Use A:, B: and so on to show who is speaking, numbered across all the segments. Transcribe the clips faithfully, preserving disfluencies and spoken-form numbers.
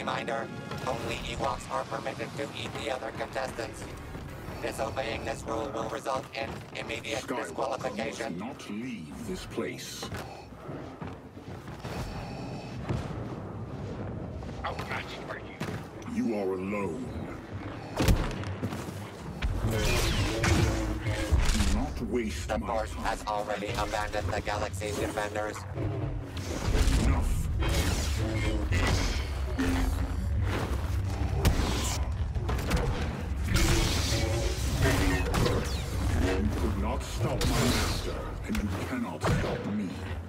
A: reminder, only Ewoks are permitted to eat the other contestants. Disobeying this rule will result in immediate
B: Skywalker
A: disqualification.
B: must not leave this place.
C: How much are you?
B: You are alone. Do not waste
A: The
B: my
A: Force
B: time.
A: has already abandoned the galaxy's defenders.
B: Enough. You could not stop my master, and you cannot stop me.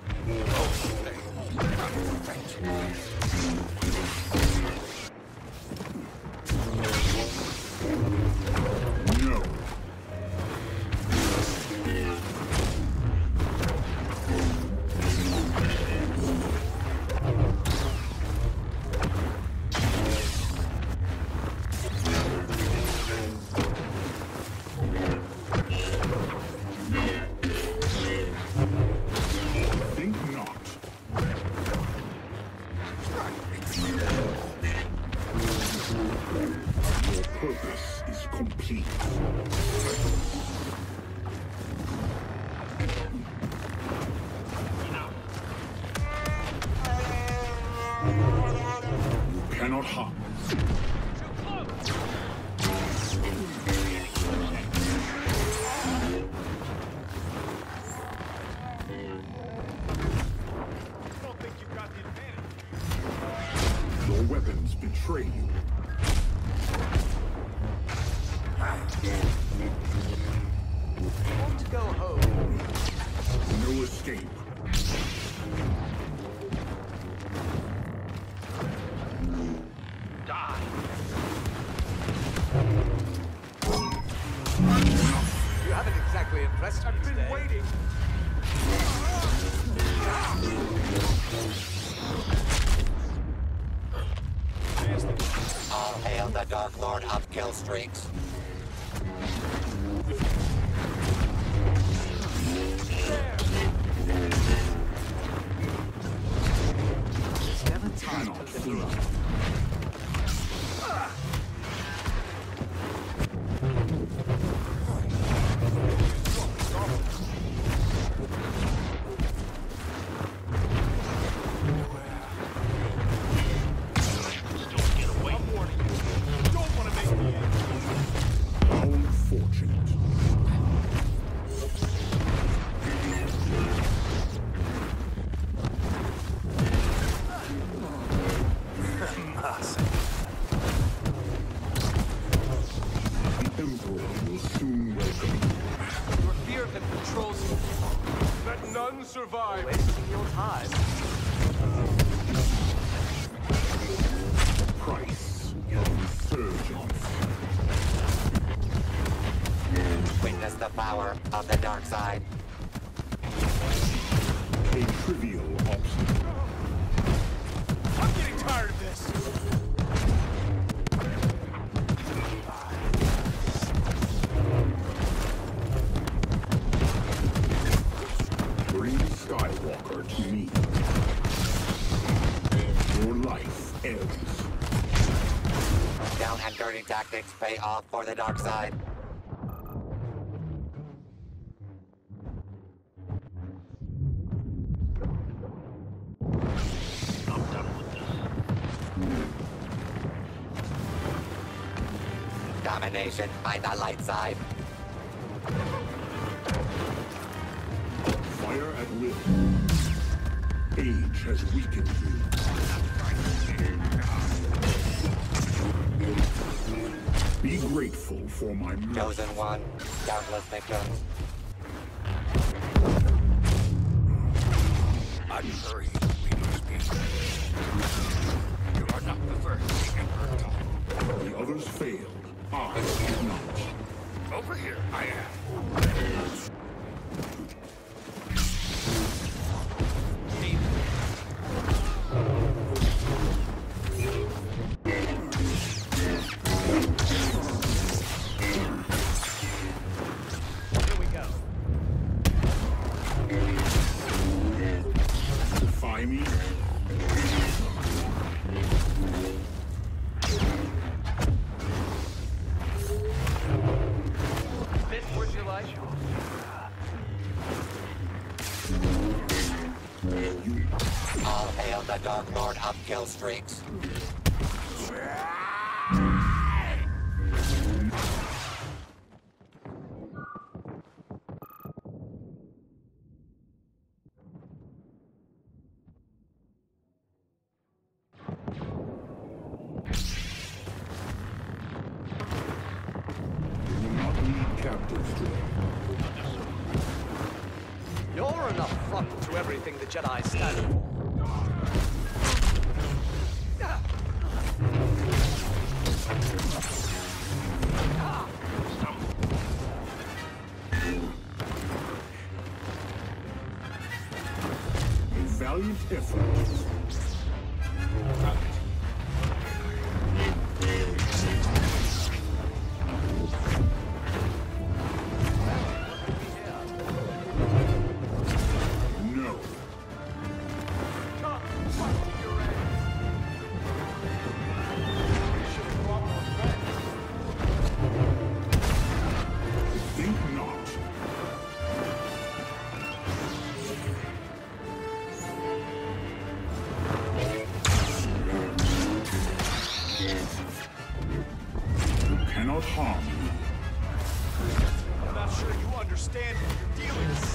B: No. Think not. Your purpose is complete. You cannot hide.
C: I don't think you've got the advantage.
B: Your weapons betray you.
D: Want to go home?
B: No escape.
C: Die.
D: You haven't exactly impressed me
C: I've been
D: today.
C: waiting.
A: All hail the Dark Lord of Kill Streaks.
D: It's never time
B: Cannot
D: to
B: flee.
D: live up.
C: Don't get away. I'm warning you. Don't want to make me angry.
B: How unfortunate. The Emperor will soon welcome you.
D: Your fear of him controls you.
C: Let none survive.
D: Wasting your time.
B: The price of resurgence.
A: Witness the power of the dark side.
B: A trivial obstacle.
C: I'm getting tired of this.
B: Bring Skywalker to me. Your life ends.
A: Down and dirty tactics pay off for the dark side.
C: I'm done with this.
A: Domination by the light side.
B: Fire at will. Age has weakened you. Be grateful for my mercy.
A: Chosen one, countless victims.
C: I'm hurrying. We must be. You are not the first, Emperor.
B: The others failed. I did not.
C: Over here, I am.
D: Here we go.
B: Defy me.
A: All hail the Dark Lord of kill streaks.
D: You're an affront to everything the Jedi stand for.
B: A valiant effort. No. Think not. You cannot harm me.
D: I'm not sure you understand what you're dealing with.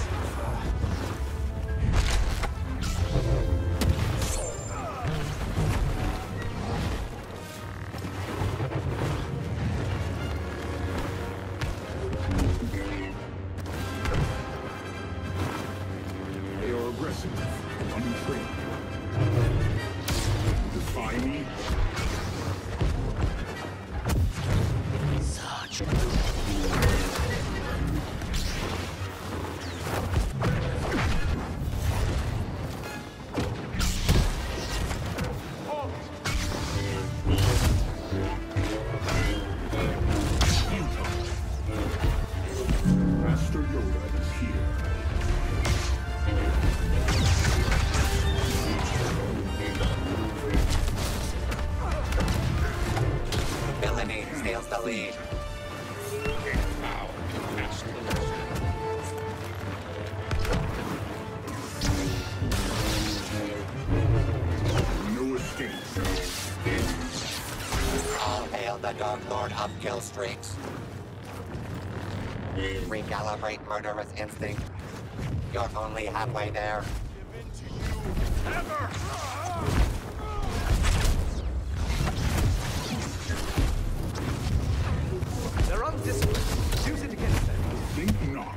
B: They are aggressive and untrained. Defy me?
D: Such.
B: Master Yoda is here.
A: Villainy steals the lead.
C: Now, ask the lesson.
B: No escape.
A: All hail the Dark Lord of kill streaks. Recalibrate murderous instinct. You're only halfway there.
D: They're undisciplined. Use it against them.
B: Think not.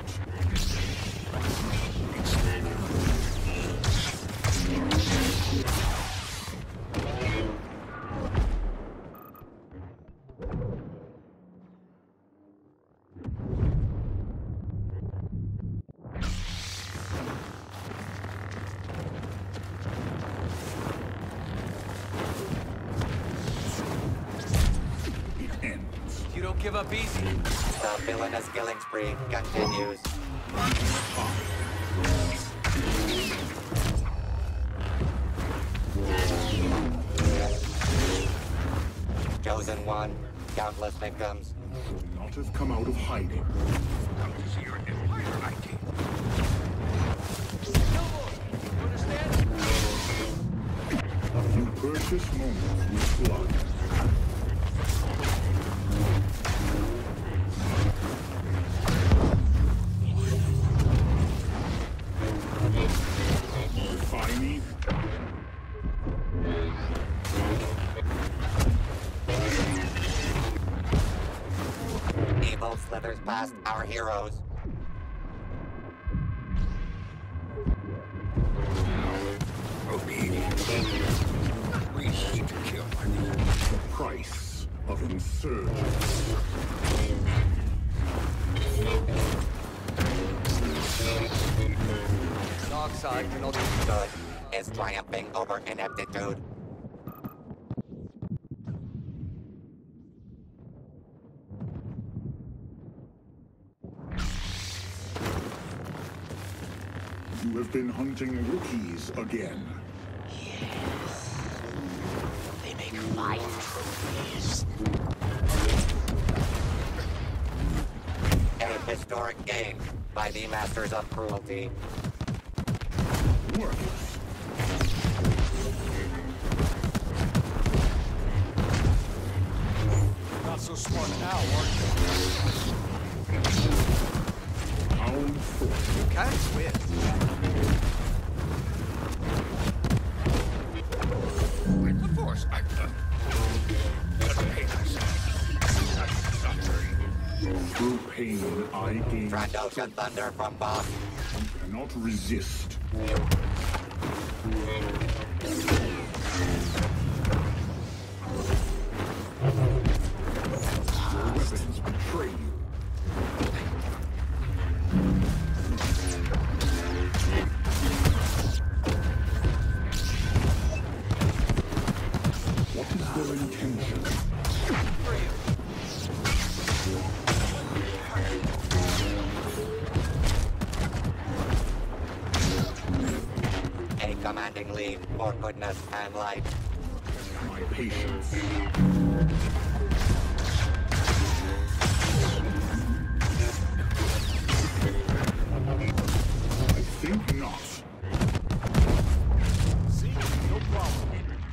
B: It ends.
D: You don't give up easy.
A: The villainous killing spree continues. Chosen one, countless victims.
B: Will not have come out of hiding.
C: Come to see your empire, I T.
B: You purchase moments with blood. Defy me?
A: Evil slithers past our heroes.
C: Obedience. Reason to kill.
B: The price of insurgence.
D: Dark side can also
A: Good is triumphing over ineptitude.
B: You have been hunting rookies again.
E: They make fine trophies.
A: A historic game by the Masters of Cruelty.
B: Worthless. Through pain, I gain.
A: Trandoshan thunder from boss.
B: You cannot resist. Your weapons betray you. What is their intention?
A: A commanding lead for goodness and light.
B: My patience. I think not.
D: See? No problem.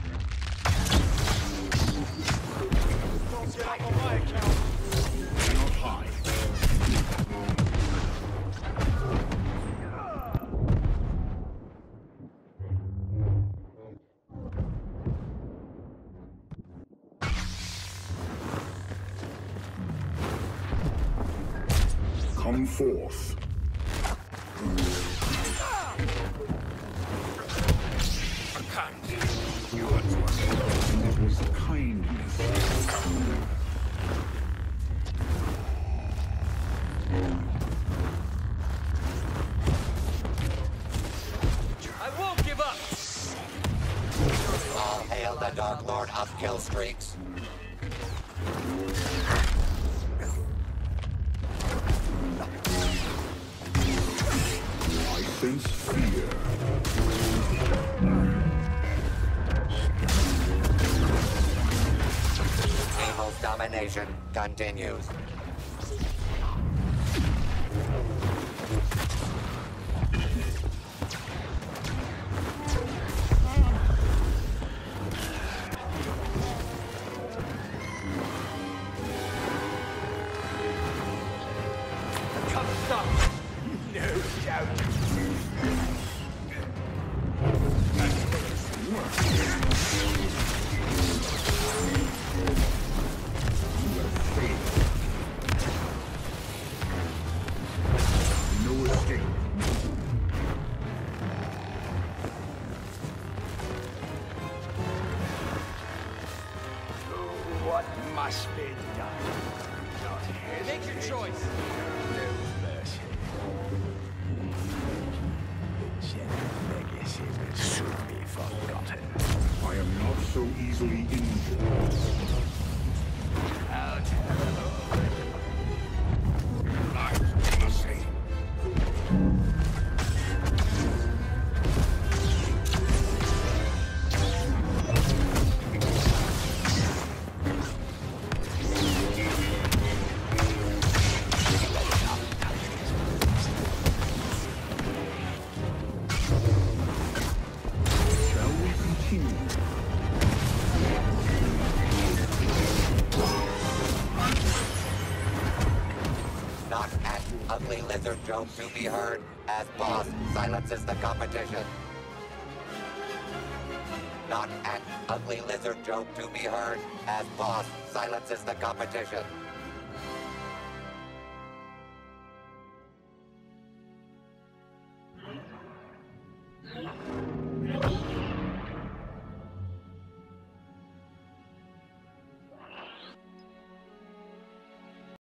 D: Don't get up on my account.
B: Not high. Come forth.
C: A kind. You once were.
B: It was kindness.
D: I won't give up!
A: All hail the Dark Lord of Kill Streaks.
B: I sense fear.
A: Evil's domination continues.
D: Come stop! No doubt.
B: No escape.
C: What must be done? Not hesitate.
D: Make your choice.
C: No mercy. Ancient legacy will soon be forgotten.
B: I am not so easily injured.
C: How terrible. I must say.
B: Shall we continue?
A: Not an ugly lizard joke to be heard, as boss silences the competition. Not an ugly lizard joke to be heard, as boss silences the competition.